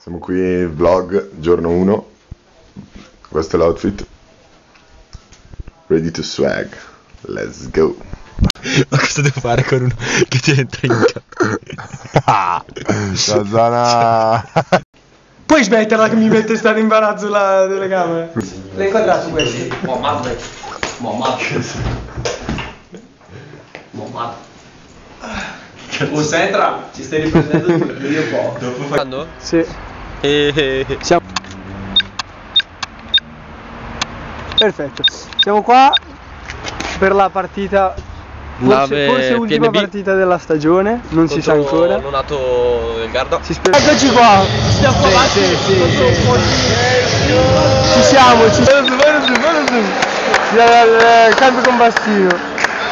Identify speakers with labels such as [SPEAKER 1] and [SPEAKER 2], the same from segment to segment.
[SPEAKER 1] Siamo qui, vlog, giorno 1. Questo è l'outfit. Ready to swag. Let's go.
[SPEAKER 2] Ma cosa devo fare con uno che ti entra in
[SPEAKER 1] La zona.
[SPEAKER 3] Puoi smetterla che mi mette stare imbarazzo la telecamera? L'hai inquadrato questo?
[SPEAKER 4] Mohammed. Oh Sentra, ci stai riprendendo tu, vedi un po'.
[SPEAKER 2] Quando?
[SPEAKER 3] Sì. Siamo... Perfetto. Siamo qua per la partita, forse ultima
[SPEAKER 2] PNB.
[SPEAKER 3] partita della stagione, non si sa ancora.
[SPEAKER 2] Nonato del Garda.
[SPEAKER 3] Si spera. Eccoci qua. Stiamo avanti. Sì. Ci siamo, cambio con Bastino.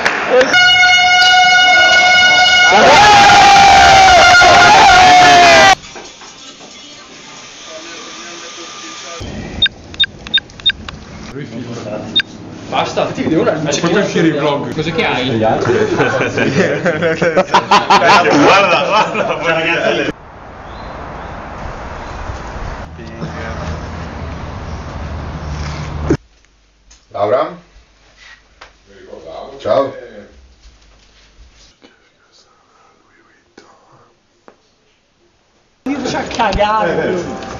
[SPEAKER 4] Basta, ti vedo una. Ma c'è proprio uscire il vlog. Cosa che hai?
[SPEAKER 1] Guarda, ragazzi. Laura? Ciao.
[SPEAKER 3] Io ci ha cagato.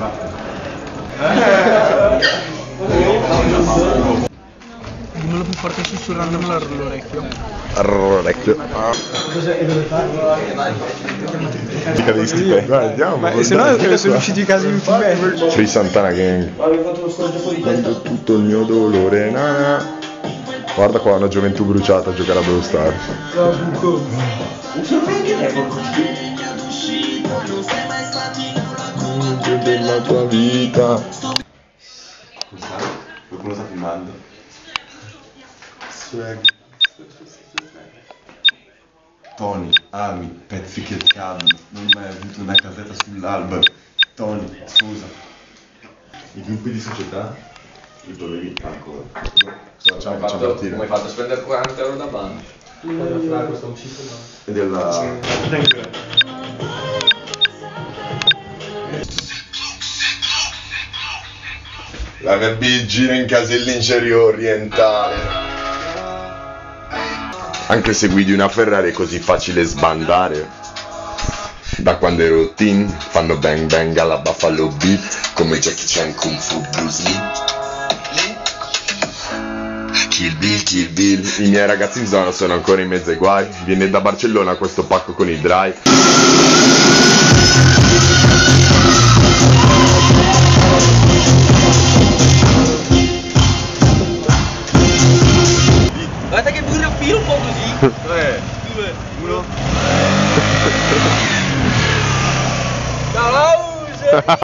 [SPEAKER 3] Dimmelo più forte sussurrandomelo all'orecchio.
[SPEAKER 1] Orecchio. Mica degli stipendi. Guardiamo.
[SPEAKER 3] Ma se no sono usciti i casi ultimi.
[SPEAKER 1] Free Santana Gang. Quando tutto il mio dolore. Nana. Guarda qua, una gioventù bruciata a giocare a Brawl Stars. Della tua vita. Qualcuno sta filmando? Swag. Tony, ami, pezzi che cadono, non mai avuto una casetta sull'albero. Tony, scusa. I gruppi di società? Li dovevi ancora. Facciamo partire.
[SPEAKER 4] Come hai fatto a spendere 40 euro da banda?
[SPEAKER 1] E della... La MB gira in casellingeria orientale. Anche se guidi una Ferrari è così facile sbandare. Da quando ero teen fanno bang bang alla Buffalo Beat come Jackie Chan, Kung Fu, Bruce Lee. Kill Bill, Kill Bill. I miei ragazzi in zona sono ancora in mezzo ai guai. Viene da Barcellona questo pacco con i dry.
[SPEAKER 2] Guarda che pure un filo un po' così.
[SPEAKER 1] 3,
[SPEAKER 2] 2,
[SPEAKER 1] 1.
[SPEAKER 2] ciao!